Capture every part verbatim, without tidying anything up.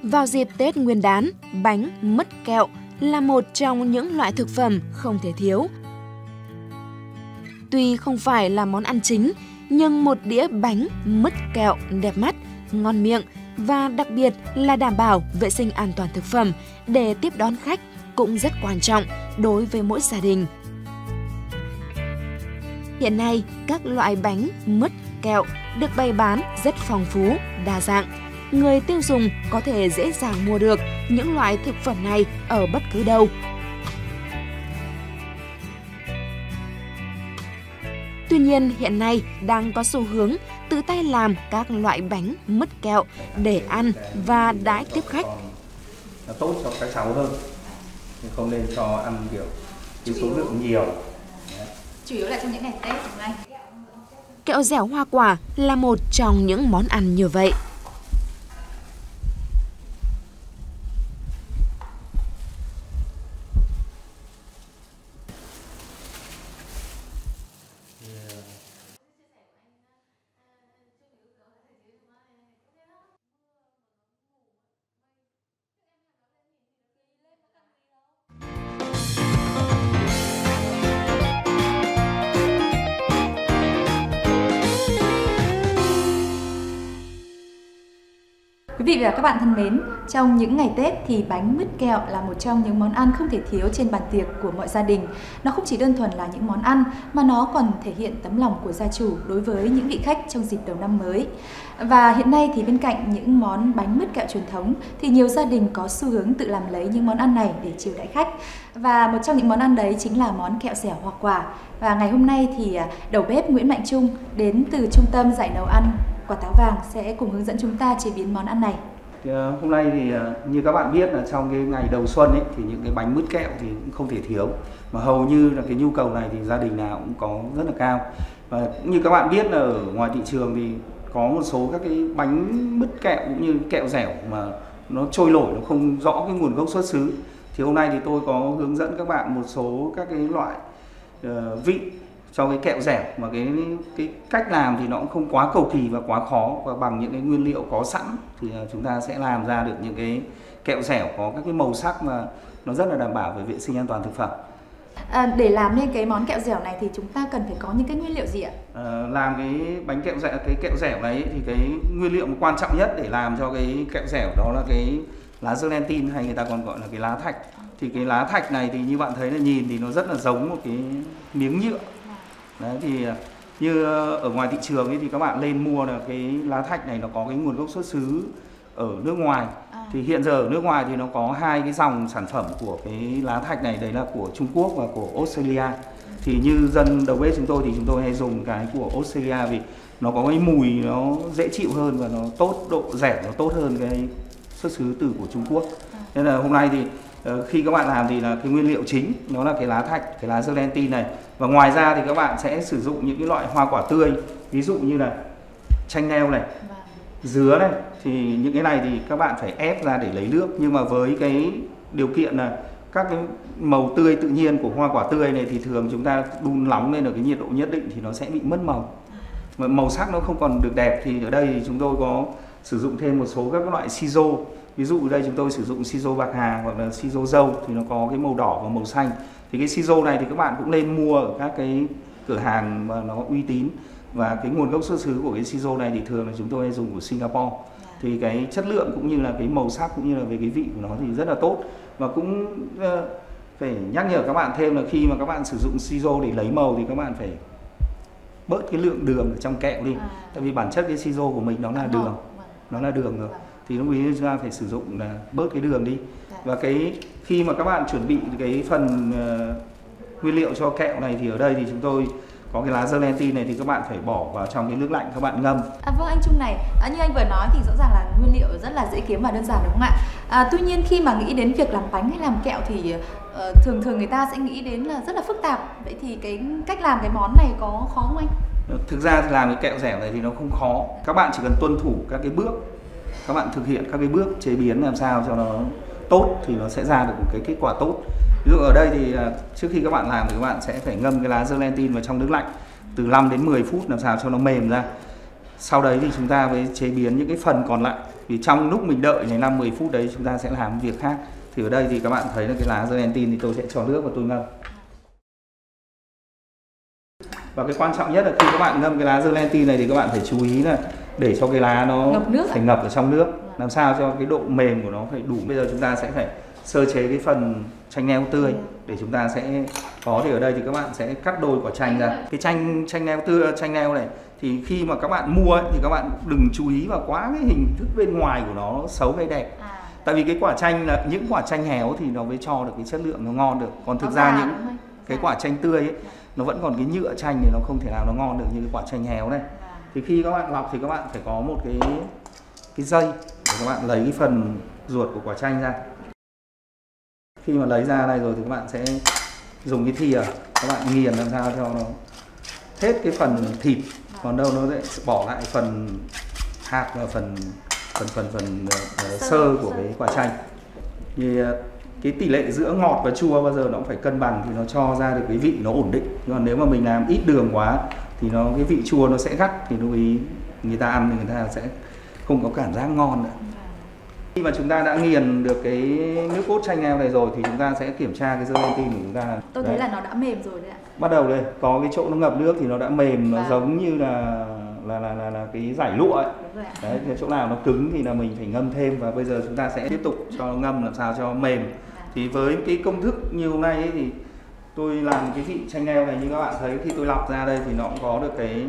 Vào dịp Tết Nguyên đán, bánh mứt kẹo là một trong những loại thực phẩm không thể thiếu. Tuy không phải là món ăn chính, nhưng một đĩa bánh mứt kẹo đẹp mắt, ngon miệng và đặc biệt là đảm bảo vệ sinh an toàn thực phẩm để tiếp đón khách cũng rất quan trọng đối với mỗi gia đình. Hiện nay, các loại bánh mứt kẹo được bày bán rất phong phú, đa dạng. Người tiêu dùng có thể dễ dàng mua được những loại thực phẩm này ở bất cứ đâu. Tuy nhiên, hiện nay đang có xu hướng tự tay làm các loại bánh mứt kẹo để ăn và đãi tiếp khách. Nó tốt cho các cháu hơn, không nên cho ăn kiểu với số lượng nhiều. Chủ yếu là trong những ngày Tết hôm nay. Kẹo dẻo hoa quả là một trong những món ăn như vậy. Quý vị và các bạn thân mến, trong những ngày Tết thì bánh mứt kẹo là một trong những món ăn không thể thiếu trên bàn tiệc của mọi gia đình. Nó không chỉ đơn thuần là những món ăn mà nó còn thể hiện tấm lòng của gia chủ đối với những vị khách trong dịp đầu năm mới. Và hiện nay thì bên cạnh những món bánh mứt kẹo truyền thống thì nhiều gia đình có xu hướng tự làm lấy những món ăn này để chiêu đãi khách. Và một trong những món ăn đấy chính là món kẹo dẻo hoa quả. Và ngày hôm nay thì đầu bếp Nguyễn Mạnh Trung đến từ Trung tâm dạy nấu ăn Quả Táo Vàng sẽ cùng hướng dẫn chúng ta chế biến món ăn này. Thì, uh, hôm nay thì uh, như các bạn biết là trong cái ngày đầu xuân ấy, thì những cái bánh mứt kẹo thì cũng không thể thiếu, mà hầu như là cái nhu cầu này thì gia đình nào cũng có rất là cao. Và cũng như các bạn biết là ở ngoài thị trường thì có một số các cái bánh mứt kẹo cũng như kẹo dẻo mà nó trôi nổi, nó không rõ cái nguồn gốc xuất xứ. Thì hôm nay thì tôi có hướng dẫn các bạn một số các cái loại uh, vị cho cái kẹo dẻo mà cái cái cách làm thì nó cũng không quá cầu kỳ và quá khó, và bằng những cái nguyên liệu có sẵn thì chúng ta sẽ làm ra được những cái kẹo dẻo có các cái màu sắc mà nó rất là đảm bảo về vệ sinh an toàn thực phẩm. À, để làm nên cái món kẹo dẻo này thì chúng ta cần phải có những cái nguyên liệu gì ạ? À, làm cái bánh kẹo dẻo, cái kẹo dẻo này thì cái nguyên liệu quan trọng nhất để làm cho cái kẹo dẻo đó là cái lá gelatin, hay người ta còn gọi là cái lá thạch. Thì cái lá thạch này thì như bạn thấy là nhìn thì nó rất là giống một cái miếng nhựa. Đấy, thì như ở ngoài thị trường ấy thì các bạn lên mua là cái lá thạch này nó có cái nguồn gốc xuất xứ ở nước ngoài. À. Thì hiện giờ ở nước ngoài thì nó có hai cái dòng sản phẩm của cái lá thạch này, đấy là của Trung Quốc và của Australia. Thì như dân đầu bếp chúng tôi thì chúng tôi hay dùng cái của Australia vì nó có cái mùi nó dễ chịu hơn và nó tốt, độ dẻo nó tốt hơn cái xuất xứ từ của Trung Quốc. À. Nên là hôm nay thì khi các bạn làm thì là cái nguyên liệu chính nó là cái lá thạch, cái lá gelatin này. Và ngoài ra thì các bạn sẽ sử dụng những cái loại hoa quả tươi, ví dụ như là chanh leo này, dứa này. Thì những cái này thì các bạn phải ép ra để lấy nước, nhưng mà với cái điều kiện là các cái màu tươi tự nhiên của hoa quả tươi này thì thường chúng ta đun nóng lên ở cái nhiệt độ nhất định thì nó sẽ bị mất màu, mà màu sắc nó không còn được đẹp. Thì ở đây thì chúng tôi có sử dụng thêm một số các loại sizo. Ví dụ ở đây chúng tôi sử dụng sizo bạc hà hoặc là sizo dâu thì nó có cái màu đỏ và màu xanh. Thì cái sizo này thì các bạn cũng nên mua ở các cái cửa hàng mà nó uy tín, và cái nguồn gốc xuất xứ của cái sizo này thì thường là chúng tôi hay dùng của Singapore. Thì cái chất lượng cũng như là cái màu sắc cũng như là về cái vị của nó thì rất là tốt. Và cũng uh, phải nhắc nhở các bạn thêm là khi mà các bạn sử dụng sizo để lấy màu thì các bạn phải bớt cái lượng đường ở trong kẹo đi. À. Tại vì bản chất cái sizo của mình nó là đường, nó là đường rồi. Thì lúc ấy chúng ta phải sử dụng là bớt cái đường đi. Và cái khi mà các bạn chuẩn bị cái phần uh, nguyên liệu cho kẹo này thì ở đây thì chúng tôi có cái lá gelatin này thì các bạn phải bỏ vào trong cái nước lạnh, các bạn ngâm. À, vâng anh Trung này, à, như anh vừa nói thì rõ ràng là nguyên liệu rất là dễ kiếm và đơn giản đúng không ạ? À, tuy nhiên khi mà nghĩ đến việc làm bánh hay làm kẹo thì uh, thường thường người ta sẽ nghĩ đến là rất là phức tạp. Vậy thì cái cách làm cái món này có khó không anh? Thực ra thì làm cái kẹo dẻo này thì nó không khó. Các bạn chỉ cần tuân thủ các cái bước, các bạn thực hiện các cái bước chế biến làm sao cho nó tốt thì nó sẽ ra được một cái kết quả tốt. Ví dụ ở đây thì trước khi các bạn làm thì các bạn sẽ phải ngâm cái lá gelatin vào trong nước lạnh từ năm đến mười phút làm sao cho nó mềm ra. Sau đấy thì chúng ta mới chế biến những cái phần còn lại Vì trong lúc mình đợi này năm mười phút đấy chúng ta sẽ làm việc khác. Thì ở đây thì các bạn thấy là cái lá gelatin thì tôi sẽ cho nước và tôi ngâm. Và cái quan trọng nhất là khi các bạn ngâm cái lá gelatin này thì các bạn phải chú ý là để cho cái lá nó ngập nước phải ngập ở trong nước, làm sao cho cái độ mềm của nó phải đủ. Bây giờ chúng ta sẽ phải sơ chế cái phần chanh leo tươi để chúng ta sẽ có. Thì ở đây thì các bạn sẽ cắt đôi quả chanh ra. Cái chanh chanh leo tươi, chanh leo này thì khi mà các bạn mua ấy, thì các bạn đừng chú ý vào quá cái hình thức bên ngoài của nó, nó xấu hay đẹp. À. Tại vì cái quả chanh là những quả chanh héo thì nó mới cho được cái chất lượng nó ngon được. Còn thực ra những cái quả chanh tươi ấy, nó vẫn còn cái nhựa chanh thì nó không thể nào nó ngon được như cái quả chanh héo này. Thì khi các bạn lọc thì các bạn phải có một cái cái dây để các bạn lấy cái phần ruột của quả chanh ra. Khi mà lấy ra đây rồi thì các bạn sẽ dùng cái thìa các bạn nghiền làm sao cho nó hết cái phần thịt, còn đâu nó sẽ bỏ lại phần hạt và phần phần phần phần uh, sơ của cái quả chanh. Thì uh, cái tỷ lệ giữa ngọt và chua bao giờ nó cũng phải cân bằng thì nó cho ra được cái vị nó ổn định. Còn nếu mà mình làm ít đường quá thì nó cái vị chua nó sẽ gắt, thì lúc ý người ta ăn thì người ta sẽ không có cảm giác ngon nữa. Khi mà chúng ta đã nghiền được cái nước cốt chanh leo này rồi thì chúng ta sẽ kiểm tra cái gelatin của chúng ta. Tôi thấy đấy là nó đã mềm rồi đấy ạ. Bắt đầu đây, có cái chỗ nó ngập nước thì nó đã mềm, nó à. giống như là là là là, là cái giải lụa ấy. Đấy, cái chỗ nào nó cứng thì là mình phải ngâm thêm, và bây giờ chúng ta sẽ tiếp tục cho nó ngâm làm sao cho mềm. À. Thì với cái công thức như hôm nay ấy, thì tôi làm cái vị chanh leo này như các bạn thấy, khi tôi lọc ra đây thì nó cũng có được cái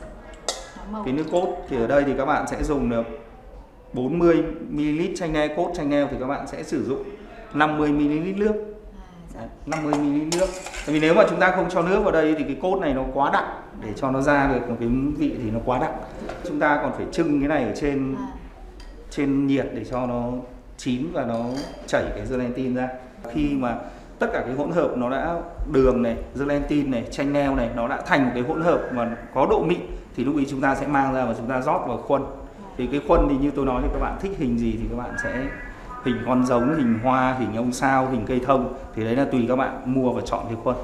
cái nước cốt. Thì ở đây thì các bạn sẽ dùng được bốn mươi mi li lít chanh leo, cốt chanh leo thì các bạn sẽ sử dụng năm mươi mi li lít nước. Đấy, năm mươi mi li lít nước. Tại vì nếu mà chúng ta không cho nước vào đây thì cái cốt này nó quá đậm, để cho nó ra được một cái vị thì nó quá đậm. Chúng ta còn phải trưng cái này ở trên trên nhiệt để cho nó chín và nó chảy cái gelatin ra. Khi mà tất cả cái hỗn hợp nó đã đường này, gelatin này, chanh leo này nó đã thành một cái hỗn hợp mà có độ mịn thì lúc ấy chúng ta sẽ mang ra và chúng ta rót vào khuôn. Thì cái khuôn thì như tôi nói thì các bạn thích hình gì thì các bạn sẽ hình con giống, hình hoa, hình ông sao, hình cây thông, thì đấy là tùy các bạn mua và chọn cái khuôn.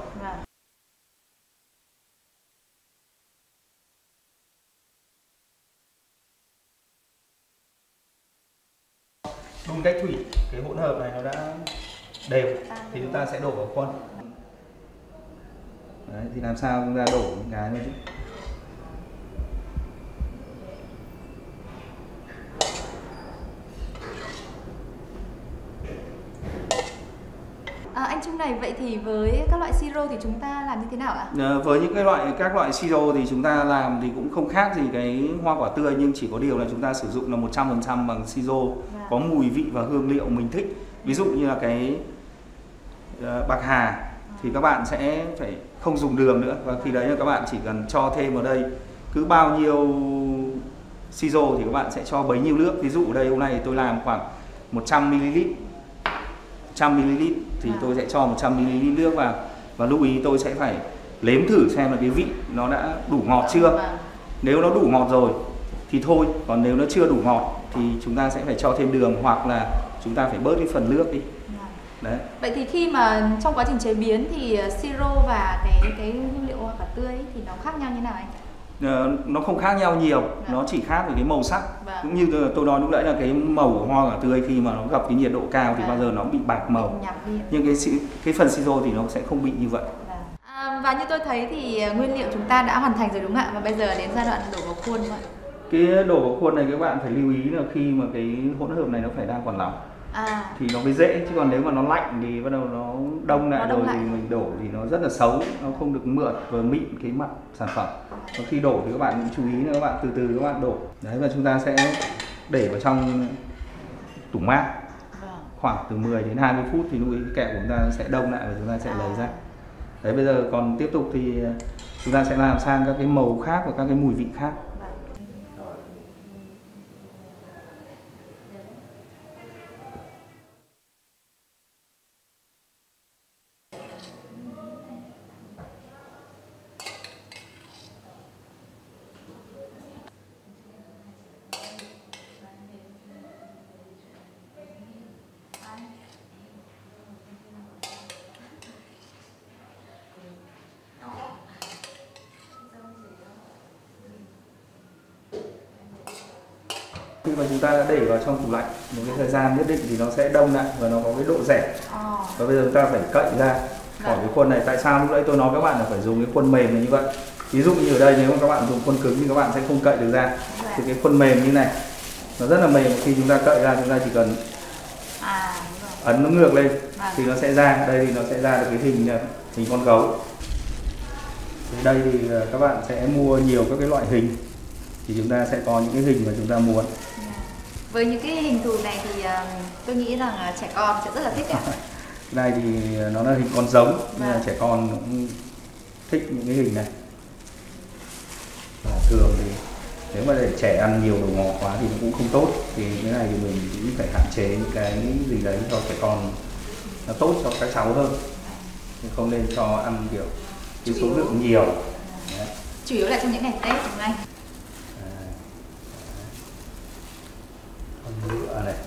Đun cách thủy, cái hỗn hợp này nó đã đều thì chúng ta sẽ đổ vào khuôn. Đấy, thì làm sao chúng ta đổ những cái này chứ. À, anh Trung này, vậy thì với các loại siro thì chúng ta làm như thế nào ạ? À, với những cái loại các loại siro thì chúng ta làm thì cũng không khác gì cái hoa quả tươi, nhưng chỉ có điều là chúng ta sử dụng là một trăm phần trăm bằng siro, dạ. có mùi vị và hương liệu mình thích. Ví dụ như là cái uh, bạc hà thì các bạn sẽ phải không dùng đường nữa, và khi đấy là các bạn chỉ cần cho thêm vào đây cứ bao nhiêu siro thì các bạn sẽ cho bấy nhiêu nước. Ví dụ ở đây hôm nay tôi làm khoảng một trăm mi li lít, một trăm mi li lít thì à. tôi sẽ cho một trăm mi li lít nước vào, và lúc ý tôi sẽ phải nếm thử xem là cái vị nó đã đủ ngọt chưa. À. Nếu nó đủ ngọt rồi thì thôi, còn nếu nó chưa đủ ngọt thì chúng ta sẽ phải cho thêm đường, hoặc là chúng ta phải bớt cái phần nước đi. À. Đấy. Vậy thì khi mà trong quá trình chế biến thì siro và cái cái hương liệu hoa quả tươi ấy, thì nó khác nhau như nào anh? Nó không khác nhau nhiều, à. nó chỉ khác về cái màu sắc. À. Cũng như tôi nói lúc nãy là cái màu của hoa quả tươi khi mà nó gặp cái nhiệt độ cao thì à. bao giờ nó bị bạc màu. Nhưng cái cái phần siro thì nó sẽ không bị như vậy. À. À, và như tôi thấy thì nguyên liệu chúng ta đã hoàn thành rồi đúng không ạ? Và bây giờ đến giai đoạn đổ vào khuôn thôi. Cái đổ vào khuôn này các bạn phải lưu ý là khi mà cái hỗn hợp này nó phải đang còn nóng. À. Thì nó mới dễ, chứ còn nếu mà nó lạnh thì bắt đầu nó đông lại nó đông rồi lại. Thì mình đổ thì nó rất là xấu, nó không được mượt và mịn cái mặt sản phẩm. Và khi đổ thì các bạn cũng chú ý là các bạn từ từ các bạn đổ. Đấy, và chúng ta sẽ để vào trong tủ mát khoảng từ mười đến hai mươi phút thì lúc ấy cái kẹo của chúng ta sẽ đông lại và chúng ta sẽ lấy ra. Đấy, bây giờ còn tiếp tục thì chúng ta sẽ làm sang các cái màu khác và các cái mùi vị khác. Khi mà chúng ta đã để vào trong tủ lạnh một cái thời gian nhất định thì nó sẽ đông lại và nó có cái độ dẻo. Và bây giờ chúng ta phải cậy ra khỏi cái khuôn này. Tại sao lúc nãy tôi nói các bạn là phải dùng cái khuôn mềm này như vậy. Ví dụ như ở đây nếu mà các bạn dùng khuôn cứng thì các bạn sẽ không cậy được ra. Thì cái khuôn mềm như này nó rất là mềm, khi chúng ta cậy ra chúng ta chỉ cần à, ấn nó ngược lên à. Thì nó sẽ ra, đây thì nó sẽ ra được cái hình hình con gấu. Ở đây thì các bạn sẽ mua nhiều các cái loại hình thì chúng ta sẽ có những cái hình mà chúng ta muốn. Với những cái hình thù này thì uh, tôi nghĩ rằng trẻ con sẽ rất là thích ạ. Này thì nó là hình con giống, nên là trẻ con cũng thích những cái hình này. Và thường thì nếu mà để trẻ ăn nhiều đồ ngọt quá thì nó cũng không tốt, thì cái này thì mình cũng phải hạn chế những cái gì đấy cho trẻ con nó tốt cho các cháu hơn, không nên cho ăn kiểu cái số lượng nhiều. Đấy. Chủ yếu là trong những ngày Tết đúng không anh? Con ngựa này,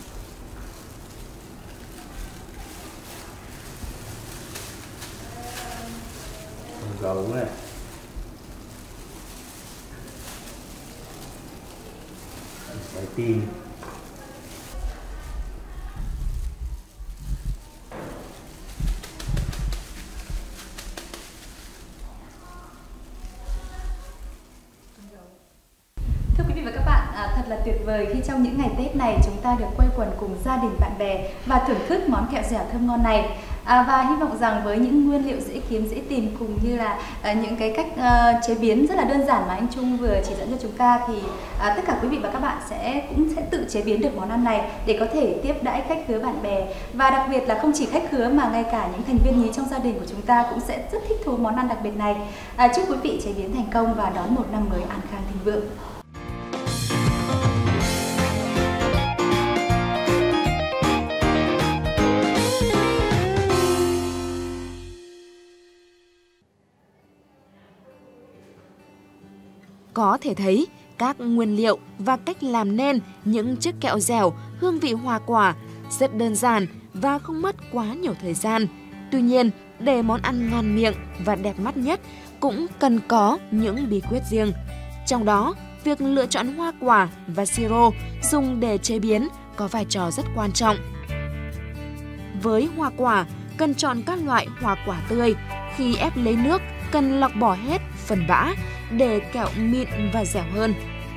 con gấu này, trái tim, Thưa quý vị và các bạn, à, thật là tuyệt vời khi trong những ngày Tết này chúng ta được quây quần cùng gia đình bạn bè và thưởng thức món kẹo dẻo thơm ngon này. À, và hy vọng rằng với những nguyên liệu dễ kiếm, dễ tìm cùng như là à, những cái cách à, chế biến rất là đơn giản mà anh Trung vừa chỉ dẫn cho chúng ta, thì à, tất cả quý vị và các bạn sẽ cũng sẽ tự chế biến được món ăn này để có thể tiếp đãi khách khứa bạn bè. Và đặc biệt là không chỉ khách khứa mà ngay cả những thành viên nhí trong gia đình của chúng ta cũng sẽ rất thích thú món ăn đặc biệt này. À, chúc quý vị chế biến thành công và đón một năm mới an khang thịnh vượng. Có thể thấy, các nguyên liệu và cách làm nên những chiếc kẹo dẻo hương vị hoa quả rất đơn giản và không mất quá nhiều thời gian. Tuy nhiên, để món ăn ngon miệng và đẹp mắt nhất cũng cần có những bí quyết riêng. Trong đó, việc lựa chọn hoa quả và siro dùng để chế biến có vai trò rất quan trọng. Với hoa quả, cần chọn các loại hoa quả tươi. Khi ép lấy nước, cần lọc bỏ hết phần bã để kẹo mịn và dẻo hơn.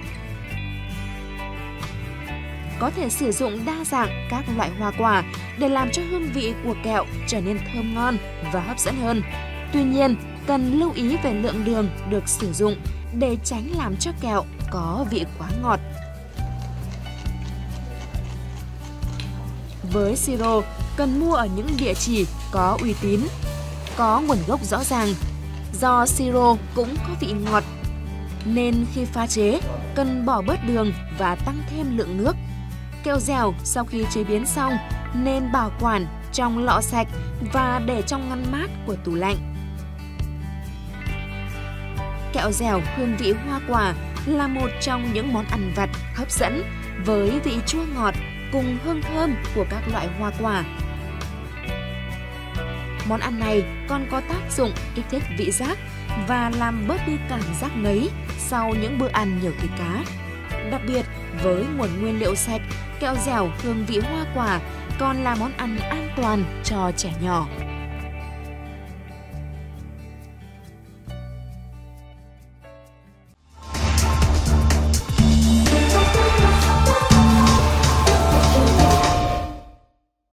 Có thể sử dụng đa dạng các loại hoa quả để làm cho hương vị của kẹo trở nên thơm ngon và hấp dẫn hơn. Tuy nhiên, cần lưu ý về lượng đường được sử dụng để tránh làm cho kẹo có vị quá ngọt. Với siro, cần mua ở những địa chỉ có uy tín, có nguồn gốc rõ ràng. Do siro cũng có vị ngọt, nên khi pha chế, cần bỏ bớt đường và tăng thêm lượng nước. Kẹo dẻo sau khi chế biến xong nên bảo quản trong lọ sạch và để trong ngăn mát của tủ lạnh. Kẹo dẻo hương vị hoa quả là một trong những món ăn vặt hấp dẫn với vị chua ngọt cùng hương thơm của các loại hoa quả. Món ăn này còn có tác dụng kích thích vị giác và làm bớt đi cảm giác ngấy sau những bữa ăn nhiều thịt cá. Đặc biệt, với nguồn nguyên liệu sạch, kẹo dẻo hương vị hoa quả còn là món ăn an toàn cho trẻ nhỏ.